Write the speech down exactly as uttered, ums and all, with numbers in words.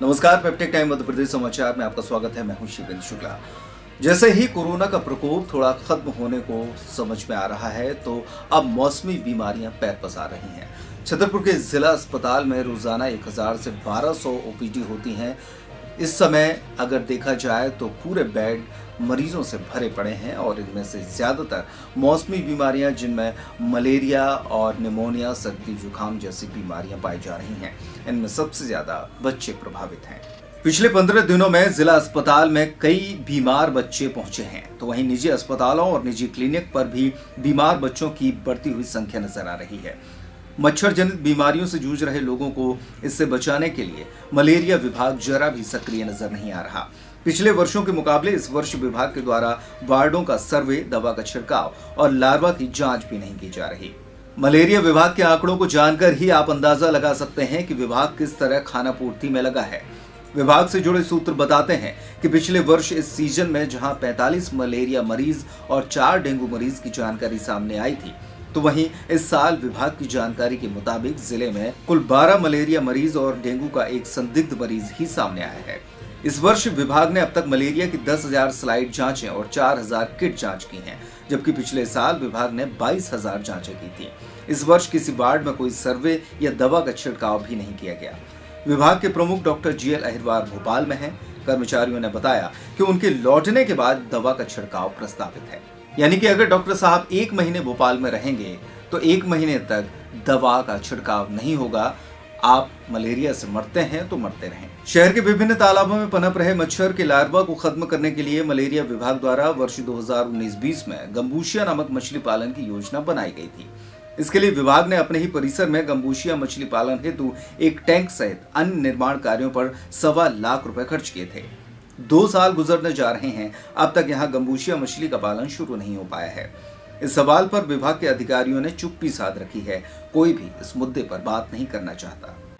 नमस्कार, पेप्टेक टाइम मध्य प्रदेश समाचार में आपका स्वागत है। मैं हूं शिवेंद्र शुक्ला। जैसे ही कोरोना का प्रकोप थोड़ा खत्म होने को समझ में आ रहा है, तो अब मौसमी बीमारियां पैर पसार रही हैं। छतरपुर के जिला अस्पताल में रोजाना एक हज़ार से बारह सौ ओपीडी होती हैं। इस समय अगर देखा जाए तो पूरे बेड मरीजों से भरे पड़े हैं और इनमें से ज्यादातर मौसमी बीमारियां, जिनमें मलेरिया और निमोनिया, सर्दी जुकाम जैसी बीमारियां पाई जा रही हैं। इनमें सबसे ज्यादा बच्चे प्रभावित हैं। पिछले पंद्रह दिनों में जिला अस्पताल में कई बीमार बच्चे पहुंचे हैं, तो वहीं निजी अस्पतालों और निजी क्लिनिक पर भी बीमार बच्चों की बढ़ती हुई संख्या नजर आ रही है। मच्छर जनित बीमारियों से जूझ रहे लोगों को इससे बचाने के लिए मलेरिया विभाग जरा भी सक्रिय नजर नहीं आ रहा। पिछले वर्षों के मुकाबले इस वर्ष विभाग के द्वारा वार्डों का सर्वे, दवा का छिड़काव और लार्वा की जांच भी नहीं की जा रही। मलेरिया विभाग के आंकड़ों को जानकर ही आप अंदाजा लगा सकते हैं कि विभाग किस तरह खाना पूर्ति में लगा है। विभाग से जुड़े सूत्र बताते हैं कि पिछले वर्ष इस सीजन में जहां पैंतालीस मलेरिया मरीज और चार डेंगू मरीज की जानकारी सामने आई थी, तो वहीं इस साल विभाग की जानकारी के मुताबिक जिले में कुल बारह मलेरिया मरीज और डेंगू का एक संदिग्ध मरीज ही सामने आया है। इस वर्ष विभाग ने अब तक मलेरिया की दस हज़ार स्लाइड जांचें और चार हज़ार किट जांच की हैं, जबकि पिछले साल विभाग ने बाईस हज़ार जांचें की थी। इस वर्ष किसी वार्ड में कोई सर्वे या दवा का छिड़काव भी नहीं किया गया। विभाग के प्रमुख doctor G L Ahirwar Bhopal में हैं। कर्मचारियों ने बताया कि उनके लौटने के बाद दवा का छिड़काव प्रस्तावित है, यानी कि अगर डॉक्टर साहब एक महीने भोपाल में रहेंगे तो एक महीने तक दवा का छिड़काव नहीं होगा। आप मलेरिया से मरते हैं तो मरते रहें। शहर के विभिन्न तालाबों में पनप रहे मच्छर के लार्वा को खत्म करने के लिए मलेरिया विभाग द्वारा वर्ष दो हज़ार उन्नीस बीस में गंबूशिया नामक मछली पालन की योजना बनाई गई थी। इसके लिए विभाग ने अपने ही परिसर में गंबूशिया मछली पालन हेतु एक टैंक सहित अन्य निर्माण कार्यों पर सवा लाख रुपए खर्च किए थे। दो साल गुजरने जा रहे हैं, अब तक यहाँ गंबूशिया मछली का पालन शुरू नहीं हो पाया है। इस सवाल पर विभाग के अधिकारियों ने चुप्पी साध रखी है। कोई भी इस मुद्दे पर बात नहीं करना चाहता।